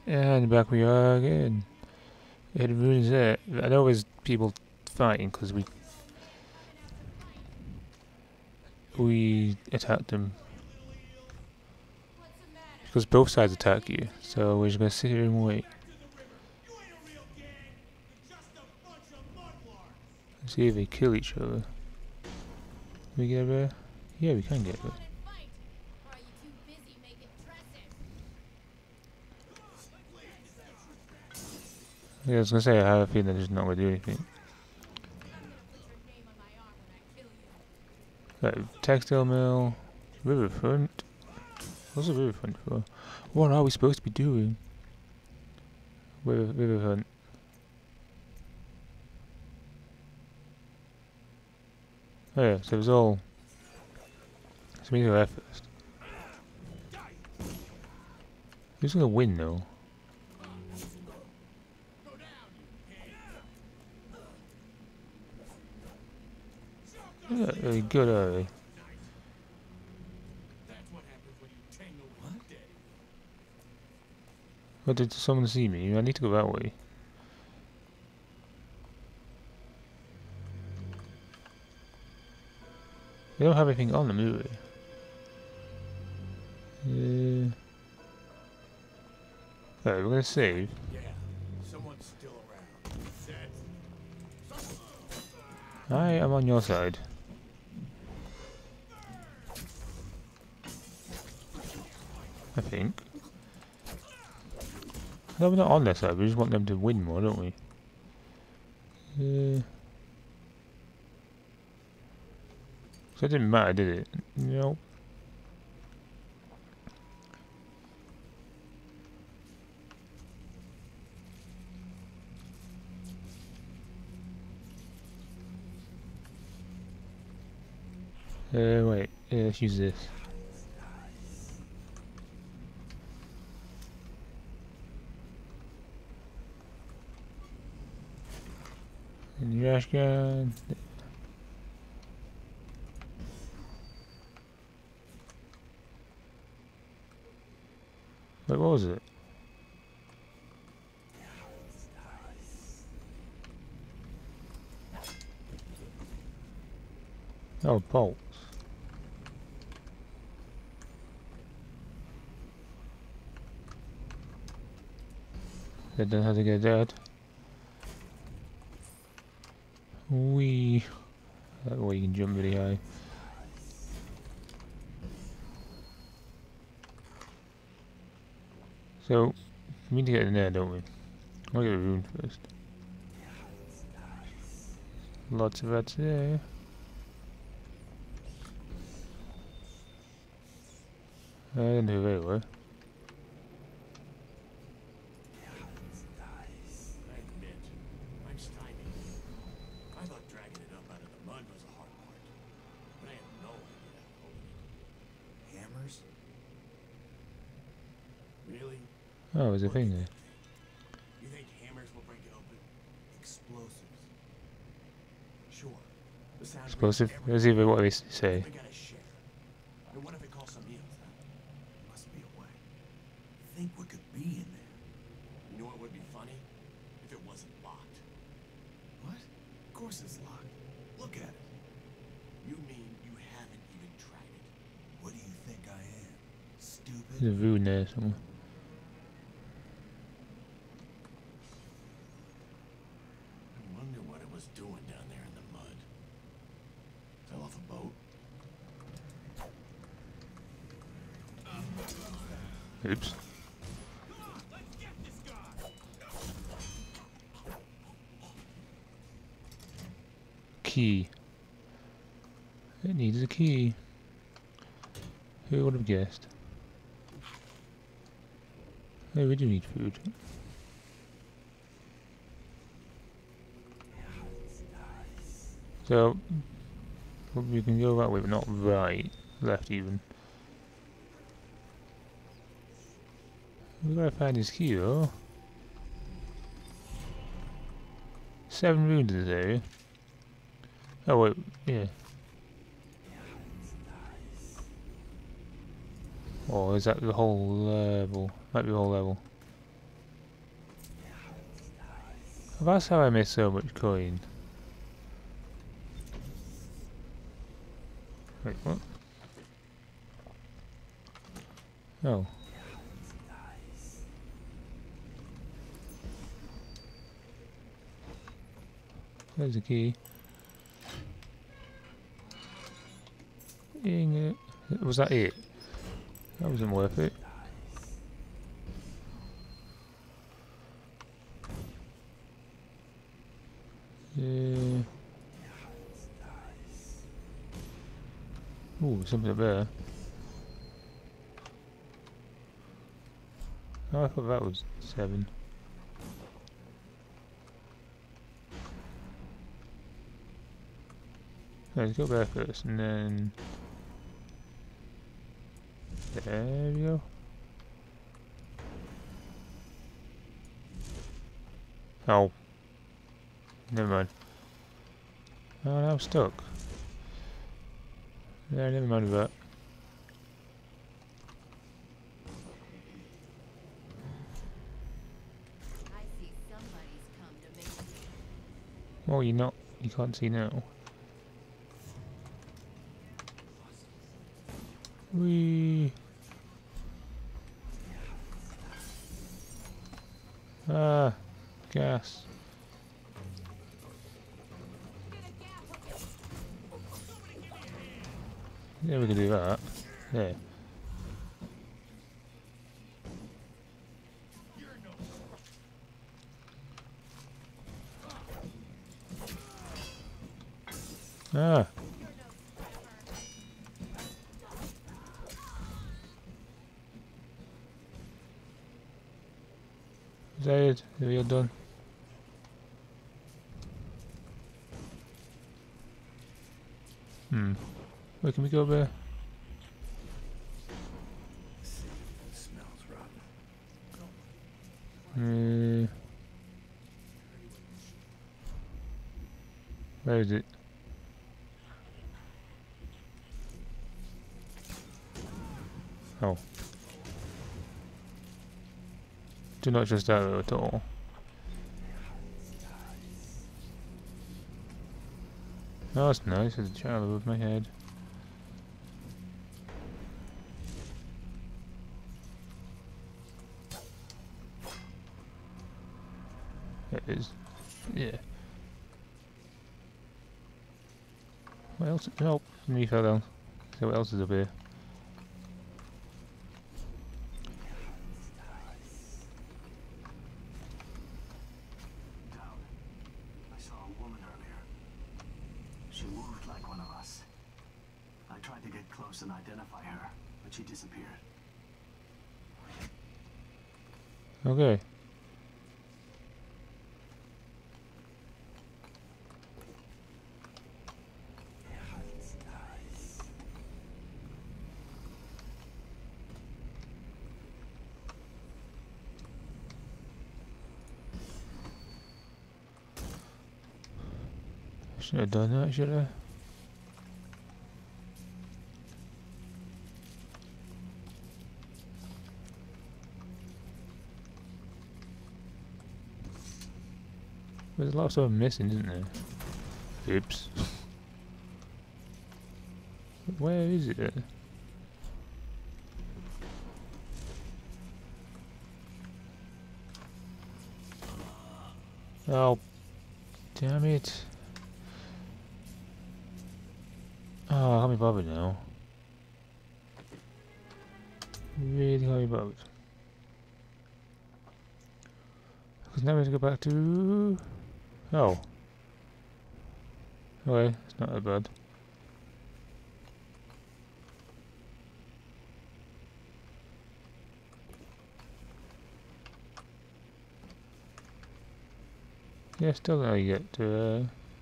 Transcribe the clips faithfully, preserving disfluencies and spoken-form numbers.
And back we are again. It ruins it. I know there's people fighting because we we attacked them. Because both sides attack you, so we're just gonna sit here and wait. See if they kill each other. Can we get there? Yeah, we can get there. Yeah, I was gonna say I have a feeling they're just not gonna do anything. Right, textile mill, riverfront. What's a riverfront for? What are we supposed to be doing? River, riverfront. Oh yeah, so it was all. So we need to go there first. Who's gonna win though? They're not really good, are they? What, did someone see me? I need to go that way. They don't have anything on them, do they? Yeah. Alright, we're gonna save. Yeah, someone's still around. I am on your side. I think. No, we're not on their side, we just want them to win more, don't we? Yeah. So it didn't matter, did it? Nope. Uh, wait, yeah, let's use this. And trash can. Wait, what was it? Oh, bolts. They don't have to get that. Wee. That way you can jump really high. So, we need to get in there, don't we? I'll get a rune first. Lots of rats there. I didn't do very well. Oh, there's a thing there. You think hammers will break it open? Explosives. Sure. The sound Explosive? Let's see what they say. We gotta share. And what if it calls some meals? Must be a way. Think what could be in there? You know what would be funny? If it wasn't locked. What? Of course it's locked. Look at it. You mean you haven't even tried it? What do you think I am? Stupid? There's a rune there somewhere. Doing down there in the mud. Fell off a boat. Oops. Key. It needs a key. Who would have guessed? Hey, we do need food. So, we can go that way, but not right. Left even. We gotta find his key though. Seven runes in this area. Oh wait, yeah. Or is that the whole level? Might be the whole level. That's how I made so much coin. Wait, what? Oh. There's the key. Dang it. Was that it? That wasn't worth it. Yeah. Ooh, something up there. Oh, I thought that was seven. Let's go there first, and then there we go. Oh, never mind. Oh, now I'm stuck. Yeah, never mind that. I see somebody's come to make me. Oh, you're not. You can't see now. Whee! Ah, gas. Yeah, we can do that. There. Ah. Is that it? Are we all done? Hmm. Where can we go there? Smells Uh, rotten. where is it? Oh. Do not trust that at all. Oh, that's nice. There's a child above my head. It is. Yeah. What else? Nope. Me fell down. So what else is up here? I saw a woman earlier. She moved like one of us. I tried to get close and identify her, but she disappeared. Okay. Should have done that, should I? There's a lot of stuff missing, isn't there? Oops. Where is it? Oh, damn it. Oh, I can't be bothered now. Really can't be bothered. Because now we have to go back to... Oh. Okay, it's not that bad. Yeah, still gotta get to... Uh,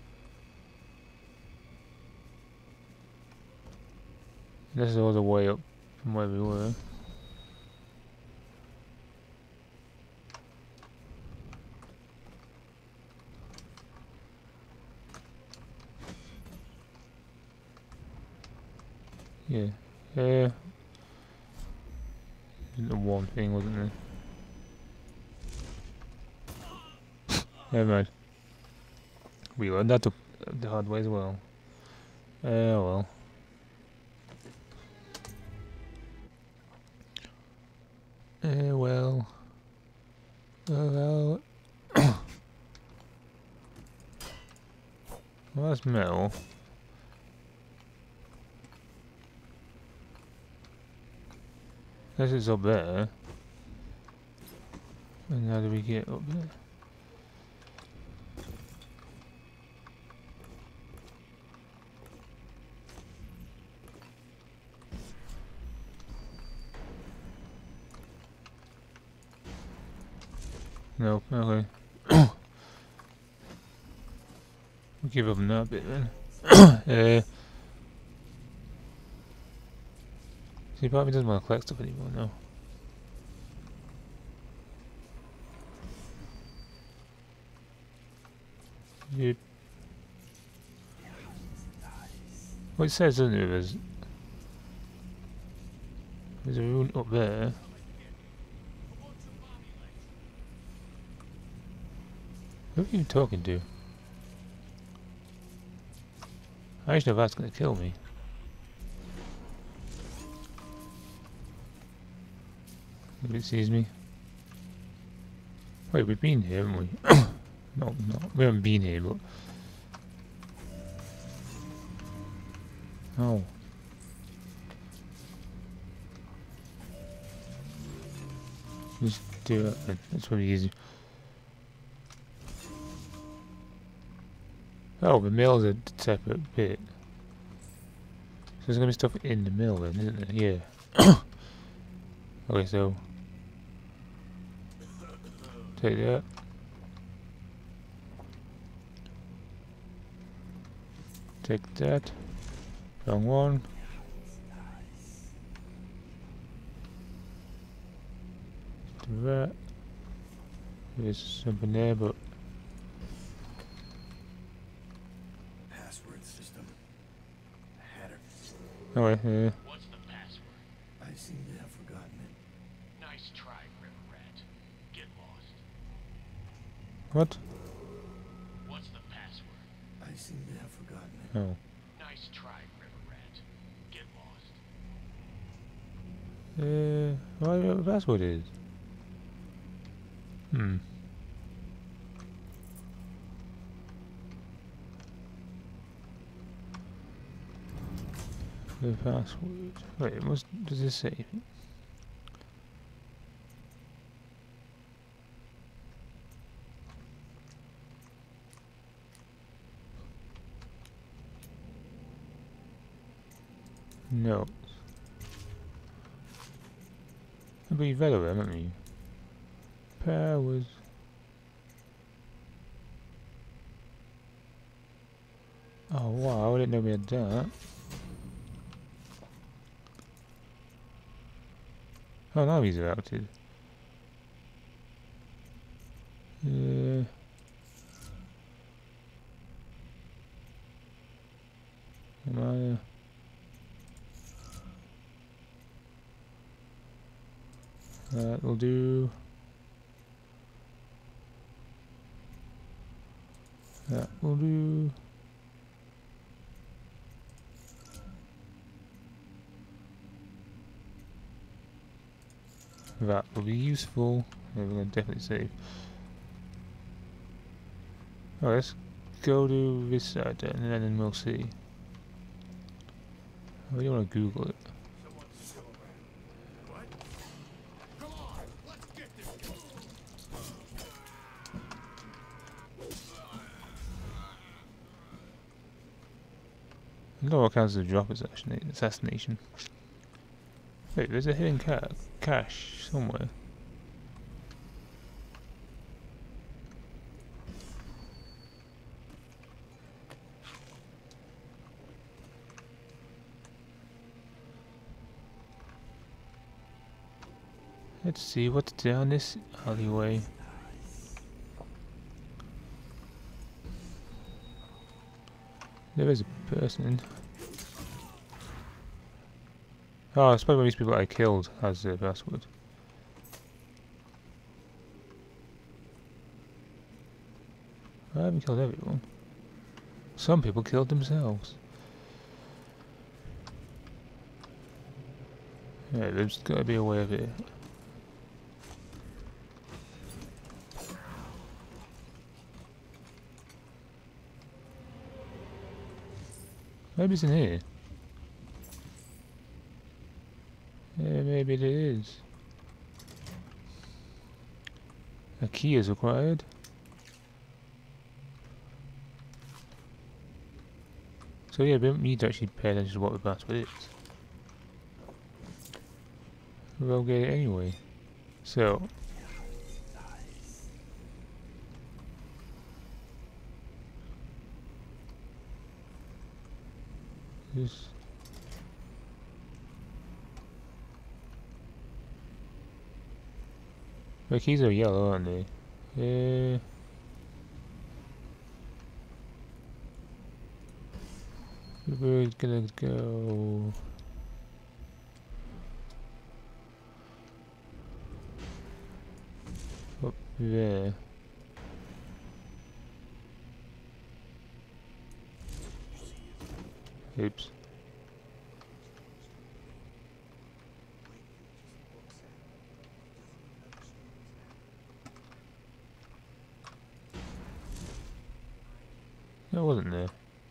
this is all the way up from where we were. Yeah. Yeah. The one thing, wasn't there? Never mind. We learned that the, the hard way as well. Uh, well. Uh, well. Uh, well. Well, that's metal. Guess it's up there. And how do we get up there? Nope, okay. We'll give up on that bit then. uh, see, part of me doesn't want to collect stuff anymore, no. Yep. Well, it says, doesn't it, there's, there's a rune up there. Who are you talking to? I actually know that's gonna kill me. If it sees me. Wait, we've been here, haven't we? No, no, we haven't been here, but... Oh. Just do that, that's really easy. Oh, the mill's a separate bit. So there's gonna be stuff in the mill then, isn't there? Yeah. Okay, so... Take that. Take that. Wrong one. Do that. There's something there, but... Password system. Header. Oh wait, yeah. What's the password? I seem to have forgotten it. Nice try, River Rat. Get lost. What? What's the password? I seem to have forgotten it. Oh. Nice try, River Rat. Get lost. Uh, well, I don't know what the password is. Hmm. The password. Wait, it must. Does this say? No. But you've read of them, haven't you? Powers. Oh wow, I didn't know we had that. Oh, now he's routed. Uh, am I, uh, that will do. That will do. That will be useful. Yeah, we're going to definitely save. Oh, let's go to this side then, and then we'll see. I really want to Google it. Someone's still around. What? Come on, let's get this guy. No, what counts as a drop assassination. assassination. Wait, there's a hidden ca cache somewhere. Let's see what's down this alleyway. There is a person. Oh, I suppose one of these people I killed has the password. I haven't killed everyone. Some people killed themselves. Yeah, there's gotta be a way of it. Maybe it's in here. Yeah, maybe it is. A key is required. So yeah, we don't need to actually pay attention to what the password is. We'll get it anyway. So. This. The keys are yellow, aren't they? Yeah. We're gonna go. Up there. Oops. That wasn't there.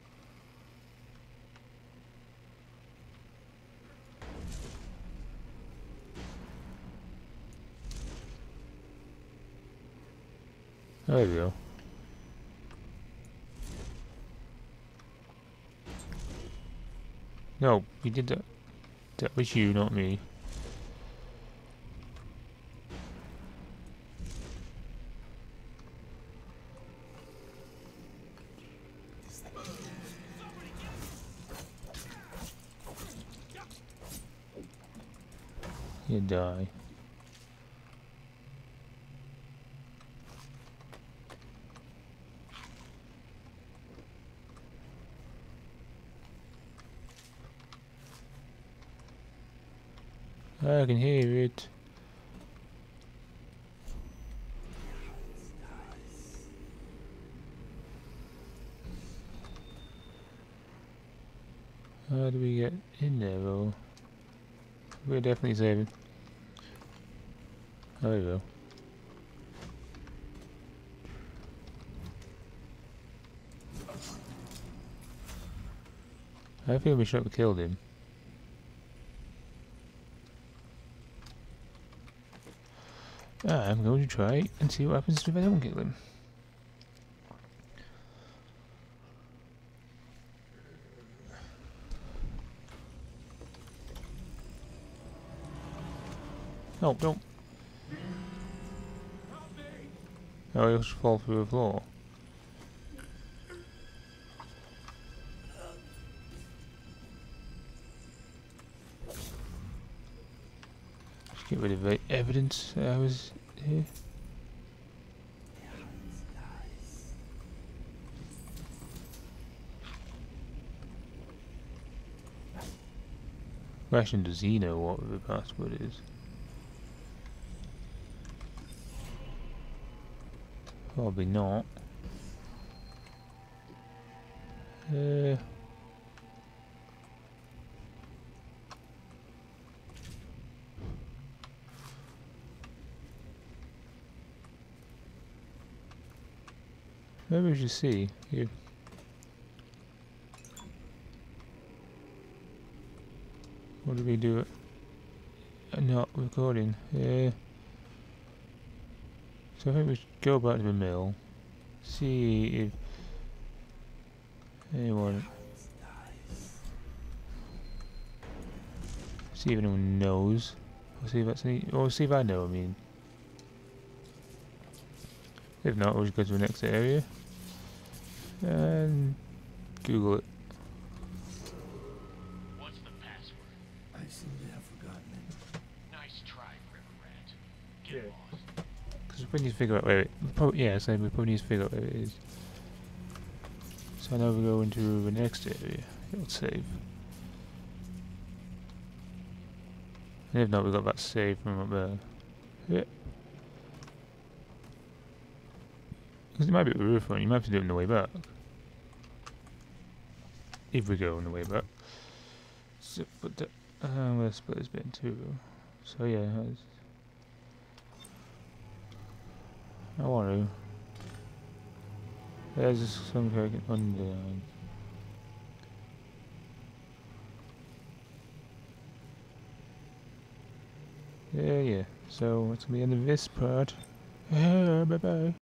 There we go. No, you did that. That was you, not me. You die. I can hear it. How do we get in there though? We're definitely saving. There we go. I feel we should have killed him. I'm going to try and see what happens if I don't kill him. Oh, don't. Oh, he'll just fall through the floor. Just get rid of the evidence that I was here. Question, does he know what the password is? Probably not. Uh, maybe we should see here. What did we do? It uh, not recording. Yeah. So I think we should go back to the mill, see if anyone, see if anyone knows, or see if that's any, or see if I know. I mean, if not, we'll just go to the next area and Google it. What's the password? I seem to have forgotten it. Nice try, River Rat. Get Yeah. lost. Because we need to figure out where it. Probably, yeah, so we probably need to figure out where it is. So now we go into the next area. It'll save. And if not, we got that save from up there. Yeah. Because it might be a river front, you might have to do it on the way back. If we go on the way back. So, but the, uh, I'm going to split this bit in two. So yeah, that's, I want to. There's just some kind of underline. Yeah, yeah. So that's gonna be the end of this part. Bye bye.